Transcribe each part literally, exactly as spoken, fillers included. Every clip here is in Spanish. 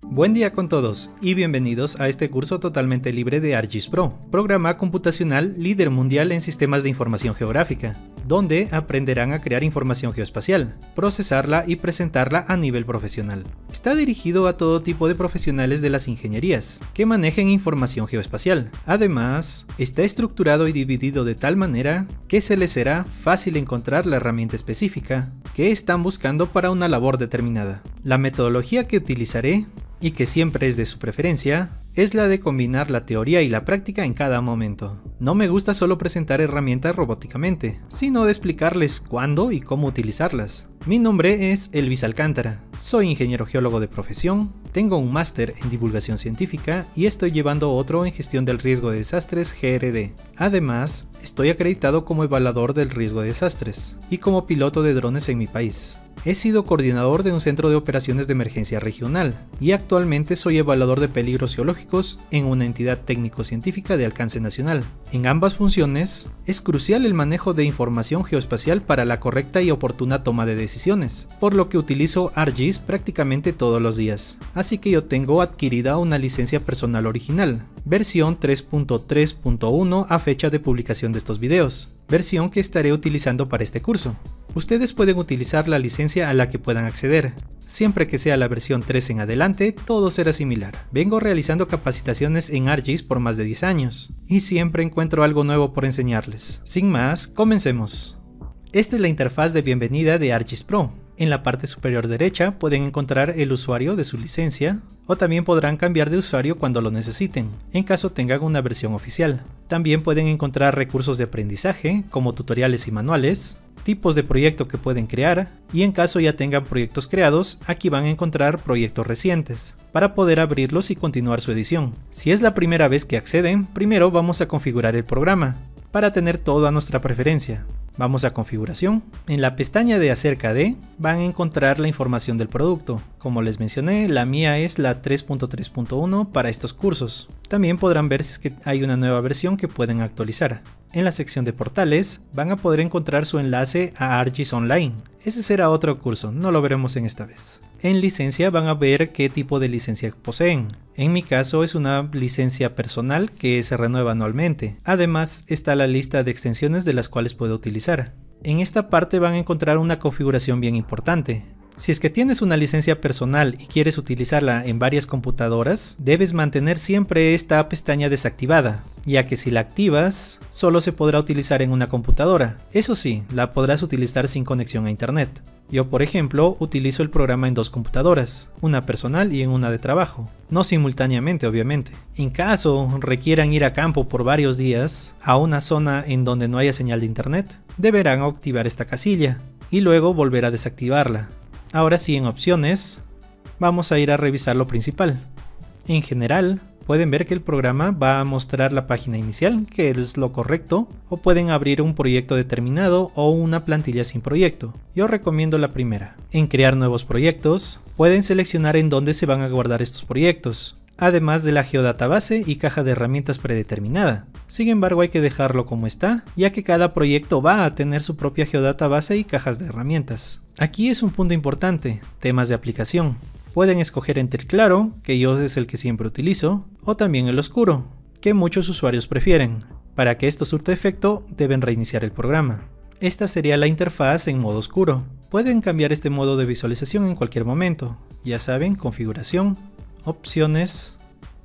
Buen día con todos y bienvenidos a este curso totalmente libre de ArcGIS Pro, programa computacional líder mundial en sistemas de información geográfica, donde aprenderán a crear información geoespacial, procesarla y presentarla a nivel profesional. Está dirigido a todo tipo de profesionales de las ingenierías que manejen información geoespacial. Además, está estructurado y dividido de tal manera que se les será fácil encontrar la herramienta específica que están buscando para una labor determinada. La metodología que utilizaré, y que siempre es de su preferencia, es la de combinar la teoría y la práctica en cada momento. No me gusta solo presentar herramientas robóticamente, sino de explicarles cuándo y cómo utilizarlas. Mi nombre es Elvis Alcántara, soy ingeniero geólogo de profesión, tengo un máster en divulgación científica y estoy llevando otro en gestión del riesgo de desastres G R D. Además, estoy acreditado como evaluador del riesgo de desastres y como piloto de drones en mi país. He sido coordinador de un centro de operaciones de emergencia regional y actualmente soy evaluador de peligros geológicos en una entidad técnico-científica de alcance nacional. En ambas funciones, es crucial el manejo de información geoespacial para la correcta y oportuna toma de decisiones, por lo que utilizo ArcGIS prácticamente todos los días. Así que yo tengo adquirida una licencia personal original, versión tres punto tres punto uno a fecha de publicación de estos videos, versión que estaré utilizando para este curso. Ustedes pueden utilizar la licencia a la que puedan acceder. Siempre que sea la versión tres en adelante, todo será similar. Vengo realizando capacitaciones en ArcGIS por más de diez años, y siempre encuentro algo nuevo por enseñarles. Sin más, comencemos. Esta es la interfaz de bienvenida de ArcGIS Pro. En la parte superior derecha pueden encontrar el usuario de su licencia, o también podrán cambiar de usuario cuando lo necesiten, en caso tengan una versión oficial. También pueden encontrar recursos de aprendizaje, como tutoriales y manuales, tipos de proyecto que pueden crear, y en caso ya tengan proyectos creados, aquí van a encontrar proyectos recientes, para poder abrirlos y continuar su edición. Si es la primera vez que acceden, primero vamos a configurar el programa, para tener todo a nuestra preferencia. Vamos a configuración. En la pestaña de acerca de van a encontrar la información del producto. Como les mencioné, la mía es la tres punto tres punto uno para estos cursos. También podrán ver si es que hay una nueva versión que pueden actualizar. En la sección de portales van a poder encontrar su enlace a ArcGIS Online. Ese será otro curso, no lo veremos en esta vez. En licencia van a ver qué tipo de licencia poseen. En mi caso es una licencia personal que se renueva anualmente. Además está la lista de extensiones de las cuales puedo utilizar. En esta parte van a encontrar una configuración bien importante. Si es que tienes una licencia personal y quieres utilizarla en varias computadoras, debes mantener siempre esta pestaña desactivada, ya que si la activas, solo se podrá utilizar en una computadora. Eso sí, la podrás utilizar sin conexión a internet. Yo, por ejemplo, utilizo el programa en dos computadoras, una personal y en una de trabajo, no simultáneamente obviamente. En caso requieran ir a campo por varios días, a una zona en donde no haya señal de internet, deberán activar esta casilla y luego volver a desactivarla. Ahora sí, en opciones, vamos a ir a revisar lo principal. En general, pueden ver que el programa va a mostrar la página inicial, que es lo correcto, o pueden abrir un proyecto determinado o una plantilla sin proyecto. Yo recomiendo la primera. En crear nuevos proyectos, pueden seleccionar en dónde se van a guardar estos proyectos, además de la geodatabase y caja de herramientas predeterminada. Sin embargo, hay que dejarlo como está, ya que cada proyecto va a tener su propia geodatabase y cajas de herramientas. Aquí es un punto importante, temas de aplicación. Pueden escoger entre el claro, que yo es el que siempre utilizo, o también el oscuro, que muchos usuarios prefieren. Para que esto surta efecto, deben reiniciar el programa. Esta sería la interfaz en modo oscuro. Pueden cambiar este modo de visualización en cualquier momento. Ya saben, configuración, opciones,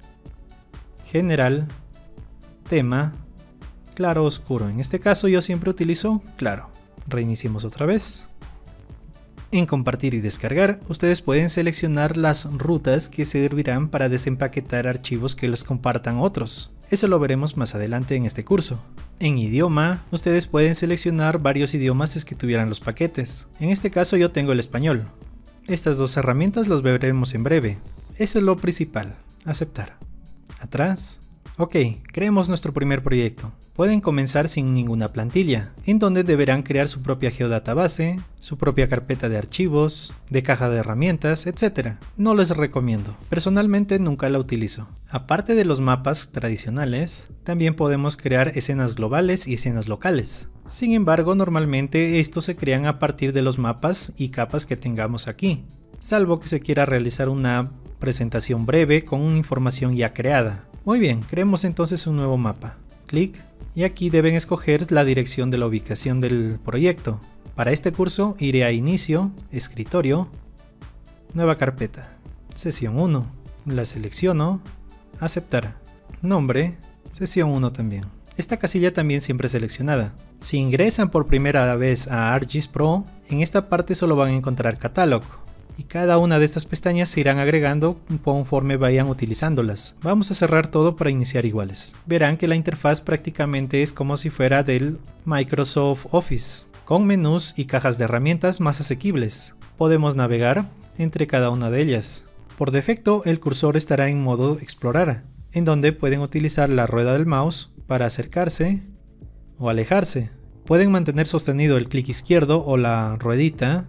general, tema, claro, oscuro. En este caso yo siempre utilizo claro. Reiniciemos otra vez. En compartir y descargar, ustedes pueden seleccionar las rutas que servirán para desempaquetar archivos que los compartan otros. Eso lo veremos más adelante en este curso. En idioma, ustedes pueden seleccionar varios idiomas si es que tuvieran los paquetes. En este caso yo tengo el español. Estas dos herramientas los veremos en breve. Eso es lo principal. Aceptar. Atrás. Ok, creemos nuestro primer proyecto. Pueden comenzar sin ninguna plantilla, en donde deberán crear su propia geodatabase, su propia carpeta de archivos, de caja de herramientas, etcétera. No les recomiendo. Personalmente nunca la utilizo. Aparte de los mapas tradicionales, también podemos crear escenas globales y escenas locales. Sin embargo, normalmente estos se crean a partir de los mapas y capas que tengamos aquí. salvo que se quiera realizar una presentación breve con una información ya creada. Muy bien, creemos entonces un nuevo mapa. Clic, y aquí deben escoger la dirección de la ubicación del proyecto. Para este curso iré a Inicio, Escritorio, Nueva carpeta, Sesión uno. La selecciono, Aceptar. Nombre, Sesión uno también. Esta casilla también siempre seleccionada. Si ingresan por primera vez a ArcGIS Pro, en esta parte solo van a encontrar Catálogo. Y cada una de estas pestañas se irán agregando conforme vayan utilizándolas. Vamos a cerrar todo para iniciar iguales. Verán que la interfaz prácticamente es como si fuera del Microsoft Office, con menús y cajas de herramientas más asequibles. Podemos navegar entre cada una de ellas. Por defecto, el cursor estará en modo Explorar, en donde pueden utilizar la rueda del mouse para acercarse o alejarse. Pueden mantener sostenido el clic izquierdo o la ruedita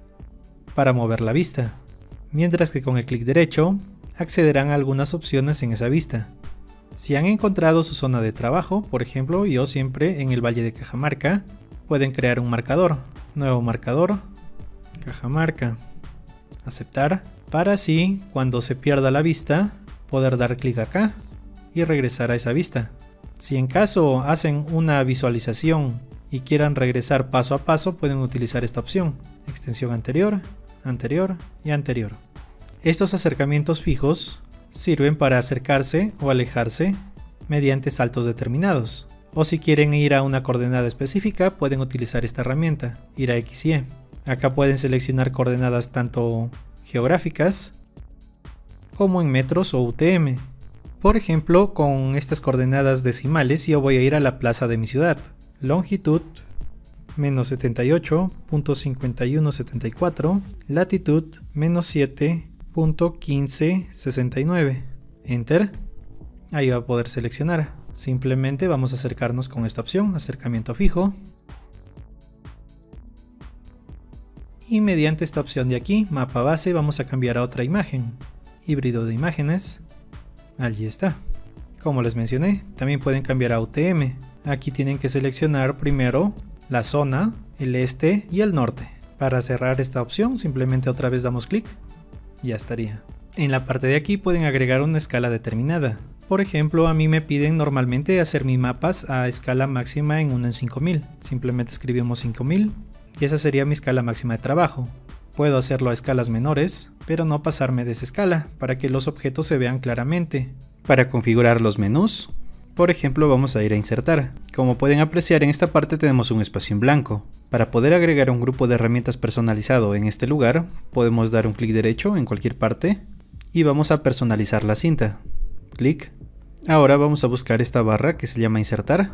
para mover la vista, mientras que con el clic derecho accederán a algunas opciones en esa vista. Si han encontrado su zona de trabajo, por ejemplo yo siempre en el Valle de Cajamarca, pueden crear un marcador, nuevo marcador, Cajamarca, aceptar, para así cuando se pierda la vista poder dar clic acá y regresar a esa vista. Si en caso hacen una visualización y quieran regresar paso a paso, pueden utilizar esta opción, extensión anterior, anterior y anterior. Estos acercamientos fijos sirven para acercarse o alejarse mediante saltos determinados. O si quieren ir a una coordenada específica, pueden utilizar esta herramienta, ir a X y Y. Acá pueden seleccionar coordenadas tanto geográficas como en metros o U T M. Por ejemplo, con estas coordenadas decimales yo voy a ir a la plaza de mi ciudad. Longitud menos setenta y ocho punto cincuenta y uno setenta y cuatro, latitud menos siete punto quince sesenta y nueve. Enter. Ahí va a poder seleccionar. Simplemente vamos a acercarnos con esta opción, acercamiento fijo. Y mediante esta opción de aquí, mapa base, vamos a cambiar a otra imagen. Híbrido de imágenes. Allí está. Como les mencioné, también pueden cambiar a U T M. Aquí tienen que seleccionar primero la zona, el este y el norte. Para cerrar esta opción, simplemente otra vez damos clic y ya estaría. En la parte de aquí pueden agregar una escala determinada. Por ejemplo, a mí me piden normalmente hacer mis mapas a escala máxima en uno en cinco mil. Simplemente escribimos cinco mil y esa sería mi escala máxima de trabajo. Puedo hacerlo a escalas menores, pero no pasarme de esa escala, para que los objetos se vean claramente. Para configurar los menús, por ejemplo, vamos a ir a insertar. Como pueden apreciar, en esta parte tenemos un espacio en blanco. Para poder agregar un grupo de herramientas personalizado en este lugar, podemos dar un clic derecho en cualquier parte y vamos a personalizar la cinta. Clic. Ahora vamos a buscar esta barra que se llama insertar.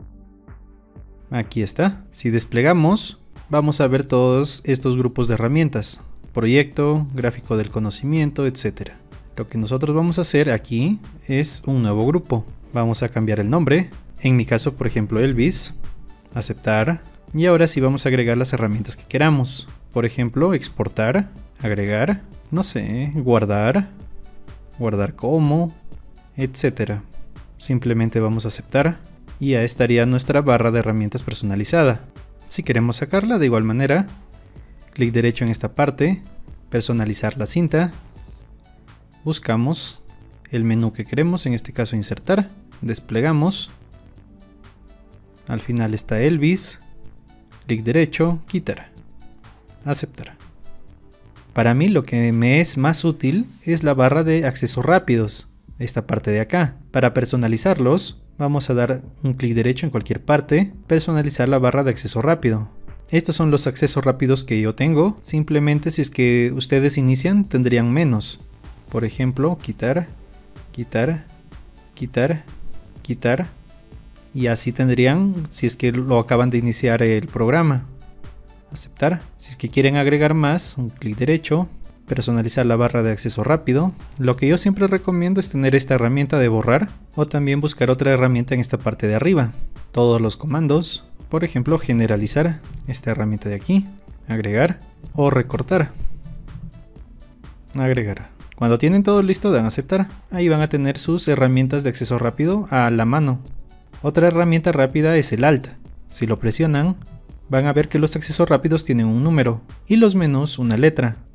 Aquí está. Si desplegamos, vamos a ver todos estos grupos de herramientas. Proyecto, gráfico del conocimiento, etcétera. Lo que nosotros vamos a hacer aquí es un nuevo grupo. Vamos a cambiar el nombre. En mi caso, por ejemplo, Elvis. Aceptar. Y ahora sí vamos a agregar las herramientas que queramos. Por ejemplo, exportar, agregar, no sé, guardar, guardar como, etcétera. Simplemente vamos a aceptar y ya estaría nuestra barra de herramientas personalizada. Si queremos sacarla de igual manera, clic derecho en esta parte, personalizar la cinta, buscamos el menú que queremos, en este caso insertar, desplegamos, al final está Elvis, clic derecho, quitar, aceptar. Para mí lo que me es más útil es la barra de accesos rápidos, esta parte de acá. Para personalizarlos, vamos a dar un clic derecho en cualquier parte, personalizar la barra de acceso rápido. Estos son los accesos rápidos que yo tengo, simplemente si es que ustedes inician tendrían menos. Por ejemplo, quitar, quitar, quitar, quitar, y así tendrían si es que lo acaban de iniciar el programa. Aceptar. Si es que quieren agregar más, un clic derecho, personalizar la barra de acceso rápido. Lo que yo siempre recomiendo es tener esta herramienta de borrar o también buscar otra herramienta en esta parte de arriba. Todos los comandos, por ejemplo, generalizar, esta herramienta de aquí, agregar o recortar. Agregar. Cuando tienen todo listo, dan a aceptar. Ahí van a tener sus herramientas de acceso rápido a la mano. Otra herramienta rápida es el Alt. Si lo presionan, van a ver que los accesos rápidos tienen un número y los menús una letra.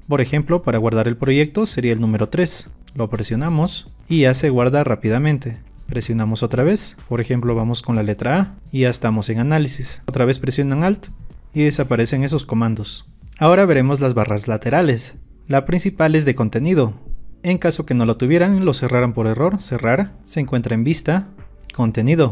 Por ejemplo, para guardar el proyecto sería el número tres. Lo presionamos y ya se guarda rápidamente. Presionamos otra vez, por ejemplo vamos con la letra A y ya estamos en análisis. Otra vez presionan Alt y desaparecen esos comandos. Ahora veremos las barras laterales. La principal es de contenido. En caso que no lo tuvieran, lo cerraran por error, cerrar, se encuentra en vista, contenido.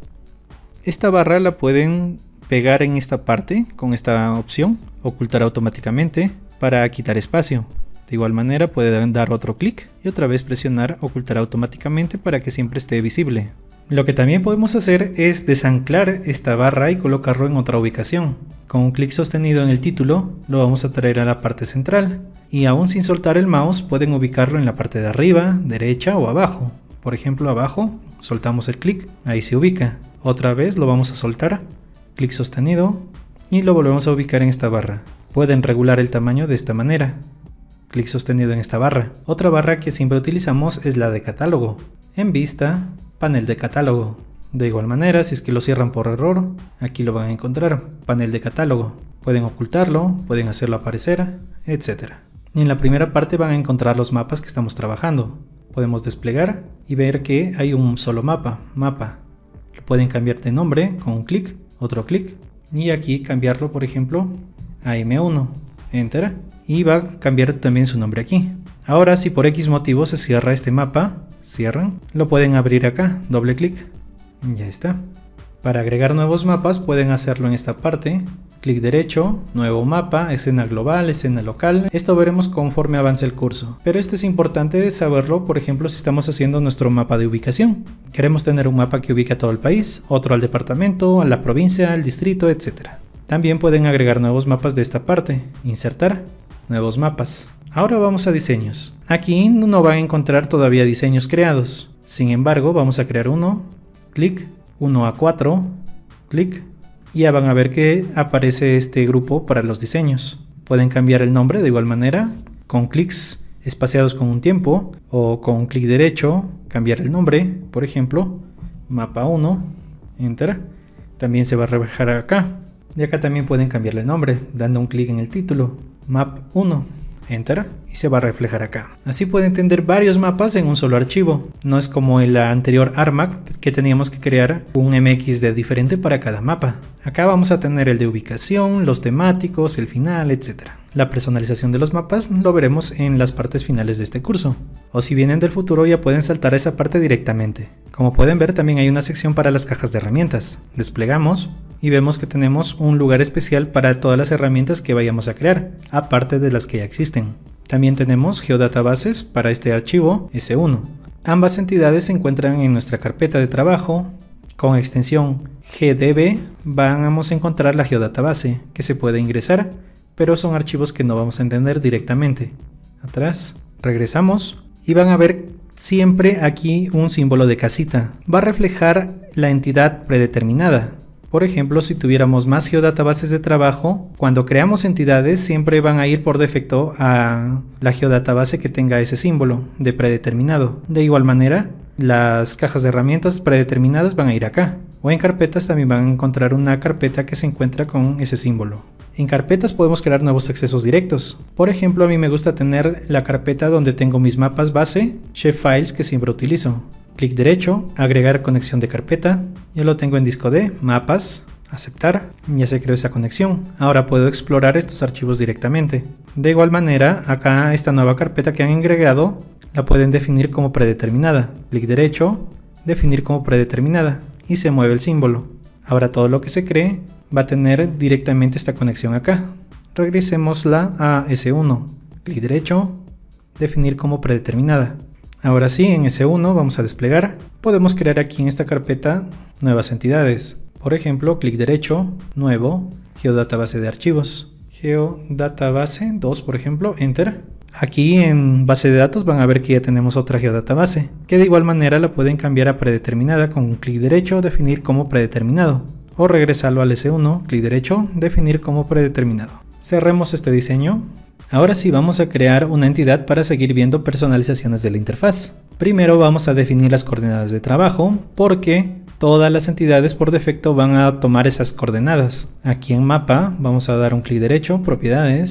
Esta barra la pueden pegar en esta parte con esta opción, ocultar automáticamente para quitar espacio. De igual manera pueden dar otro clic y otra vez presionar ocultar automáticamente para que siempre esté visible. Lo que también podemos hacer es desanclar esta barra y colocarlo en otra ubicación. Con un clic sostenido en el título lo vamos a traer a la parte central y aún sin soltar el mouse pueden ubicarlo en la parte de arriba, derecha o abajo. Por ejemplo abajo, soltamos el clic, ahí se ubica. Otra vez lo vamos a soltar, clic sostenido y lo volvemos a ubicar en esta barra. Pueden regular el tamaño de esta manera. Clic sostenido en esta barra. Otra barra que siempre utilizamos es la de catálogo. En vista, panel de catálogo. De igual manera, si es que lo cierran por error, aquí lo van a encontrar, panel de catálogo. Pueden ocultarlo, pueden hacerlo aparecer, etcétera. Y en la primera parte van a encontrar los mapas que estamos trabajando. Podemos desplegar y ver que hay un solo mapa, mapa. Lo pueden cambiar de nombre con un clic, otro clic, y aquí cambiarlo, por ejemplo, a M uno, Enter. Y va a cambiar también su nombre aquí. Ahora si por X motivo se cierra este mapa, cierran, lo pueden abrir acá, doble clic, ya está. Para agregar nuevos mapas pueden hacerlo en esta parte, clic derecho, nuevo mapa, escena global, escena local. Esto veremos conforme avance el curso, pero esto es importante saberlo, por ejemplo si estamos haciendo nuestro mapa de ubicación. Queremos tener un mapa que ubique a todo el país, otro al departamento, a la provincia, al distrito, etcétera. También pueden agregar nuevos mapas de esta parte, insertar, nuevos mapas. Ahora vamos a diseños. Aquí no van a encontrar todavía diseños creados. Sin embargo, vamos a crear uno, clic, uno a cuatro, clic, y ya van a ver que aparece este grupo para los diseños. Pueden cambiar el nombre de igual manera, con clics espaciados con un tiempo, o con clic derecho, cambiar el nombre, por ejemplo, mapa uno, enter, también se va a reflejar acá. Y acá también pueden cambiarle el nombre, dando un clic en el título, map uno, enter, y se va a reflejar acá. Así pueden tener varios mapas en un solo archivo. No es como en la anterior ArcMap que teníamos que crear un M X D diferente para cada mapa. Acá vamos a tener el de ubicación, los temáticos, el final, etcétera. La personalización de los mapas lo veremos en las partes finales de este curso. O si vienen del futuro ya pueden saltar a esa parte directamente. Como pueden ver también hay una sección para las cajas de herramientas. Desplegamos y vemos que tenemos un lugar especial para todas las herramientas que vayamos a crear, aparte de las que ya existen. También tenemos geodatabases para este archivo ese uno. Ambas entidades se encuentran en nuestra carpeta de trabajo. Con extensión G D B vamos a encontrar la geodatabase que se puede ingresar, pero son archivos que no vamos a entender directamente. Atrás, regresamos y van a ver siempre aquí un símbolo de casita. Va a reflejar la entidad predeterminada. Por ejemplo, si tuviéramos más geodatabases de trabajo, cuando creamos entidades siempre van a ir por defecto a la geodatabase que tenga ese símbolo de predeterminado. De igual manera, las cajas de herramientas predeterminadas van a ir acá. O en carpetas también van a encontrar una carpeta que se encuentra con ese símbolo. En carpetas podemos crear nuevos accesos directos. Por ejemplo, a mí me gusta tener la carpeta donde tengo mis mapas base, Shapefiles que siempre utilizo. Clic derecho, agregar conexión de carpeta, yo lo tengo en disco D, mapas, aceptar, ya se creó esa conexión. Ahora puedo explorar estos archivos directamente. De igual manera, acá esta nueva carpeta que han agregado, la pueden definir como predeterminada. Clic derecho, definir como predeterminada, y se mueve el símbolo. Ahora todo lo que se cree va a tener directamente esta conexión acá. Regresémosla a ese uno, clic derecho, definir como predeterminada. Ahora sí, en ese uno vamos a desplegar. Podemos crear aquí en esta carpeta nuevas entidades. Por ejemplo, clic derecho, nuevo, geodatabase de archivos. Geodatabase dos, por ejemplo, enter. Aquí en base de datos van a ver que ya tenemos otra geodatabase, que de igual manera la pueden cambiar a predeterminada con un clic derecho, definir como predeterminado. O regresarlo al ese uno, clic derecho, definir como predeterminado. Cerremos este diseño. Ahora sí vamos a crear una entidad para seguir viendo personalizaciones de la interfaz. Primero vamos a definir las coordenadas de trabajo porque todas las entidades por defecto van a tomar esas coordenadas. Aquí en mapa vamos a dar un clic derecho, propiedades,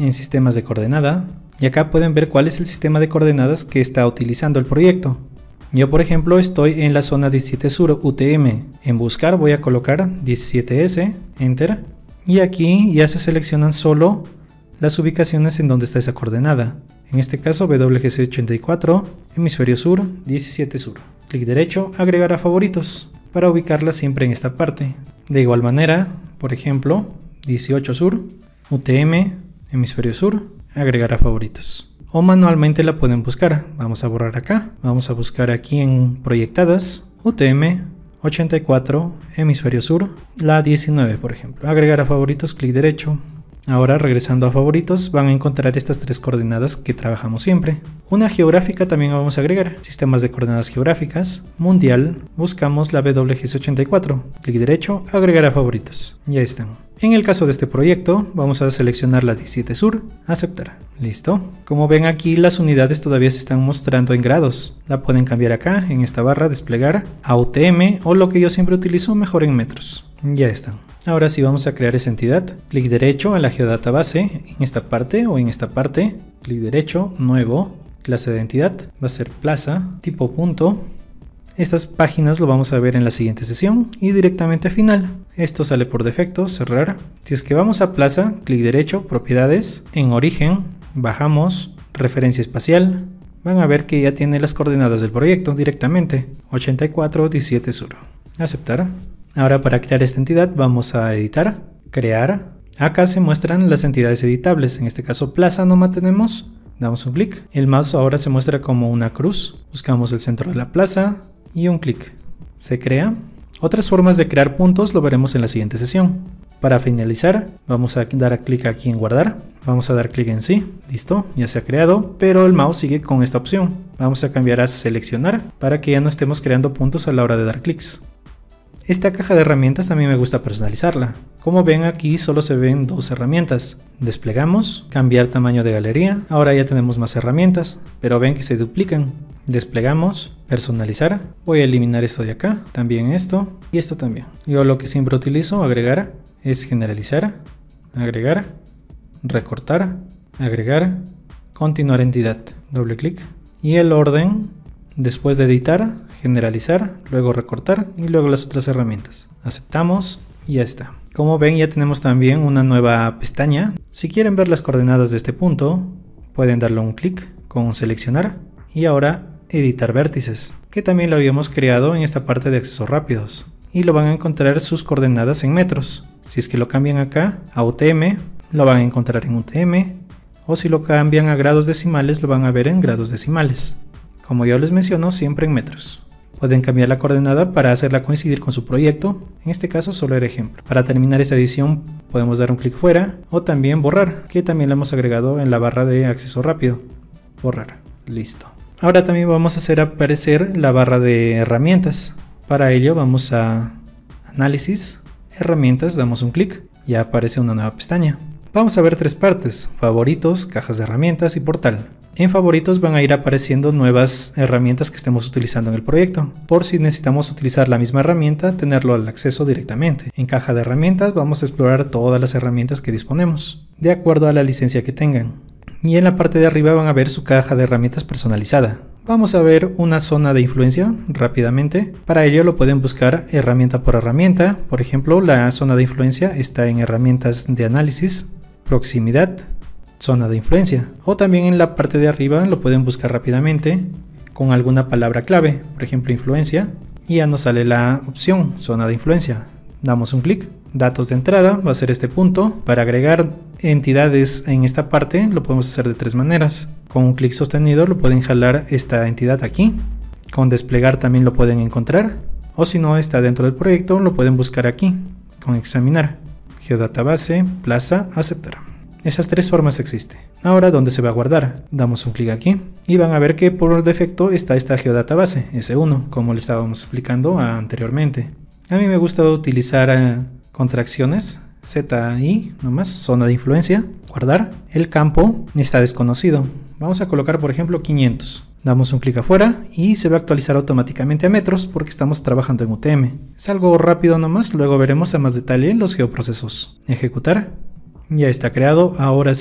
en sistemas de coordenada, y acá pueden ver cuál es el sistema de coordenadas que está utilizando el proyecto. Yo por ejemplo estoy en la zona diecisiete sur U T M, en buscar voy a colocar diecisiete ese, enter, y aquí ya se seleccionan solo las ubicaciones en donde está esa coordenada. En este caso W G C ochenta y cuatro, hemisferio sur, diecisiete sur. Clic derecho, agregar a favoritos, para ubicarla siempre en esta parte. De igual manera, por ejemplo, dieciocho sur, U T M, hemisferio sur, agregar a favoritos. O manualmente la pueden buscar. Vamos a borrar acá, vamos a buscar aquí en proyectadas, U T M, ochenta y cuatro, hemisferio sur, la diecinueve por ejemplo. Agregar a favoritos, clic derecho. Ahora regresando a favoritos van a encontrar estas tres coordenadas que trabajamos siempre. Una geográfica también vamos a agregar, sistemas de coordenadas geográficas, mundial, buscamos la W G C ochenta y cuatro, clic derecho, agregar a favoritos, ya están. En el caso de este proyecto vamos a seleccionar la diecisiete sur, aceptar, listo. Como ven aquí las unidades todavía se están mostrando en grados, la pueden cambiar acá en esta barra, desplegar a U T M o lo que yo siempre utilizo mejor en metros, ya están. Ahora sí vamos a crear esa entidad, clic derecho a la geodatabase, en esta parte o en esta parte, clic derecho, nuevo, clase de entidad, va a ser plaza, tipo punto. Estas páginas lo vamos a ver en la siguiente sesión y directamente a final. Esto sale por defecto, cerrar. Si es que vamos a plaza, clic derecho, propiedades, en origen, bajamos, referencia espacial. Van a ver que ya tiene las coordenadas del proyecto directamente, ochenta y cuatro, diecisiete sur. Aceptar. Ahora para crear esta entidad vamos a editar, crear. Acá se muestran las entidades editables, en este caso plaza no mantenemos, damos un clic. El mouse ahora se muestra como una cruz, buscamos el centro de la plaza y un clic. Se crea. Otras formas de crear puntos lo veremos en la siguiente sesión. Para finalizar vamos a dar clic aquí en guardar, vamos a dar clic en sí, listo, ya se ha creado, pero el mouse sigue con esta opción. Vamos a cambiar a seleccionar para que ya no estemos creando puntos a la hora de dar clics. Esta caja de herramientas también me gusta personalizarla. Como ven aquí solo se ven dos herramientas. Desplegamos, cambiar tamaño de galería. Ahora ya tenemos más herramientas, pero ven que se duplican. Desplegamos, personalizar. Voy a eliminar esto de acá, también esto y esto también. Yo lo que siempre utilizo, agregar, es generalizar, agregar, recortar, agregar, continuar entidad. Doble clic. Y el orden, después de editar, generalizar, luego recortar y luego las otras herramientas. Aceptamos y ya está. Como ven ya tenemos también una nueva pestaña. Si quieren ver las coordenadas de este punto, pueden darle un clic con seleccionar y ahora editar vértices, que también lo habíamos creado en esta parte de accesos rápidos. Y lo van a encontrar sus coordenadas en metros. Si es que lo cambian acá a U T M, lo van a encontrar en U T M, o si lo cambian a grados decimales, lo van a ver en grados decimales. Como yo les menciono, siempre en metros. Pueden cambiar la coordenada para hacerla coincidir con su proyecto, en este caso solo era ejemplo. Para terminar esta edición podemos dar un clic fuera o también borrar, que también lo hemos agregado en la barra de acceso rápido. Borrar, listo. Ahora también vamos a hacer aparecer la barra de herramientas. Para ello vamos a análisis, herramientas, damos un clic y aparece una nueva pestaña. Vamos a ver tres partes, favoritos, cajas de herramientas y portal. En favoritos van a ir apareciendo nuevas herramientas que estemos utilizando en el proyecto, por si necesitamos utilizar la misma herramienta, tenerlo al acceso directamente. En caja de herramientas vamos a explorar todas las herramientas que disponemos, de acuerdo a la licencia que tengan. Y en la parte de arriba van a ver su caja de herramientas personalizada. Vamos a ver una zona de influencia rápidamente. Para ello lo pueden buscar herramienta por herramienta. Por ejemplo, la zona de influencia está en herramientas de análisis, proximidad, zona de influencia, o también en la parte de arriba lo pueden buscar rápidamente con alguna palabra clave, por ejemplo influencia, y ya nos sale la opción zona de influencia. Damos un clic, datos de entrada, va a ser este punto. Para agregar entidades en esta parte lo podemos hacer de tres maneras. Con un clic sostenido lo pueden jalar esta entidad aquí, con desplegar también lo pueden encontrar, o si no está dentro del proyecto lo pueden buscar aquí, con examinar, geodatabase, plaza, aceptar. Esas tres formas existen. Ahora, ¿dónde se va a guardar? Damos un clic aquí y van a ver que por defecto está esta geodatabase ese uno, como le estábamos explicando anteriormente. A mí me gusta utilizar uh, contracciones, Z I, nomás, zona de influencia, guardar. El campo está desconocido. Vamos a colocar, por ejemplo, quinientos. Damos un clic afuera y se va a actualizar automáticamente a metros porque estamos trabajando en U T M. Es algo rápido nomás, luego veremos a más detalle los geoprocesos. Ejecutar. Ya está creado, ahora sí,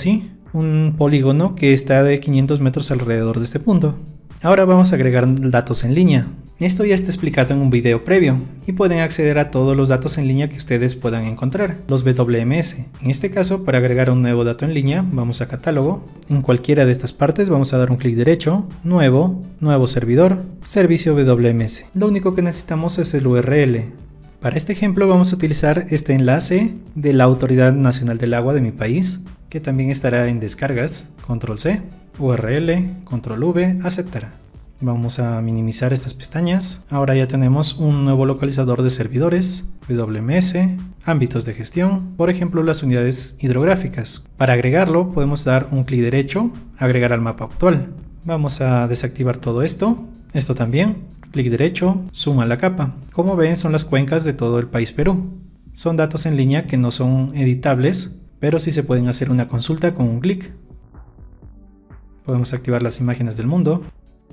un polígono que está de quinientos metros alrededor de este punto. Ahora vamos a agregar datos en línea. Esto ya está explicado en un video previo y pueden acceder a todos los datos en línea que ustedes puedan encontrar, los W M S. En este caso, para agregar un nuevo dato en línea, vamos a catálogo. En cualquiera de estas partes vamos a dar un clic derecho, nuevo, nuevo servidor, servicio W M S. Lo único que necesitamos es el U R L. Para este ejemplo vamos a utilizar este enlace de la Autoridad Nacional del Agua de mi país, que también estará en descargas. Control C, U R L, Control V, aceptar. Vamos a minimizar estas pestañas. Ahora ya tenemos un nuevo localizador de servidores, W M S, ámbitos de gestión, por ejemplo las unidades hidrográficas. Para agregarlo podemos dar un clic derecho, agregar al mapa actual. Vamos a desactivar todo esto, esto también, clic derecho, suma la capa. Como ven, son las cuencas de todo el país Perú. Son datos en línea que no son editables, pero sí se pueden hacer una consulta con un clic. Podemos activar las imágenes del mundo.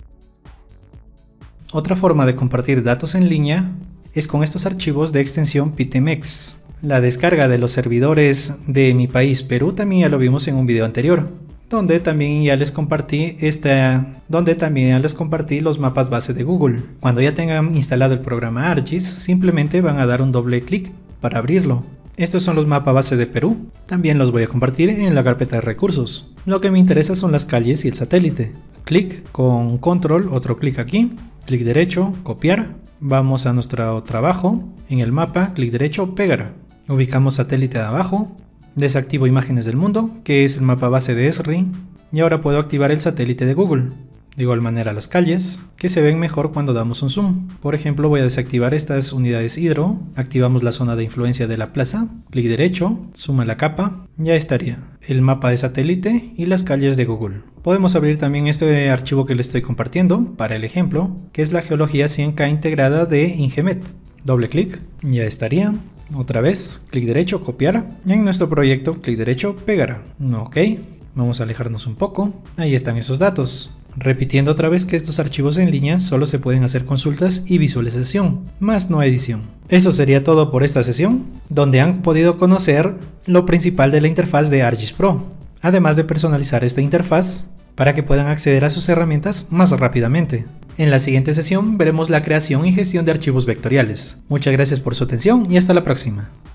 Otra forma de compartir datos en línea es con estos archivos de extensión Pitemex. La descarga de los servidores de mi país Perú también ya lo vimos en un video anterior, donde también ya les compartí esta, donde también ya les compartí los mapas base de Google. Cuando ya tengan instalado el programa ArcGIS, simplemente van a dar un doble clic para abrirlo. Estos son los mapas base de Perú. También los voy a compartir en la carpeta de recursos. Lo que me interesa son las calles y el satélite. Clic con control, otro clic aquí. Clic derecho, copiar. Vamos a nuestro trabajo. En el mapa, clic derecho, pegar. Ubicamos satélite de abajo. Desactivo imágenes del mundo, que es el mapa base de Esri. Y ahora puedo activar el satélite de Google. De igual manera las calles, que se ven mejor cuando damos un zoom. Por ejemplo, voy a desactivar estas unidades hidro. Activamos la zona de influencia de la plaza. Clic derecho, suma la capa. Ya estaría el mapa de satélite y las calles de Google. Podemos abrir también este archivo que les estoy compartiendo para el ejemplo, que es la geología cien K integrada de Ingemet. Doble clic, ya estaría. Otra vez, clic derecho, copiar. Y en nuestro proyecto, clic derecho, pegar. Ok, vamos a alejarnos un poco. Ahí están esos datos. Repitiendo otra vez que estos archivos en línea solo se pueden hacer consultas y visualización, más no edición. Eso sería todo por esta sesión, donde han podido conocer lo principal de la interfaz de ArcGIS Pro, además de personalizar esta interfaz para que puedan acceder a sus herramientas más rápidamente. En la siguiente sesión veremos la creación y gestión de archivos vectoriales. Muchas gracias por su atención y hasta la próxima.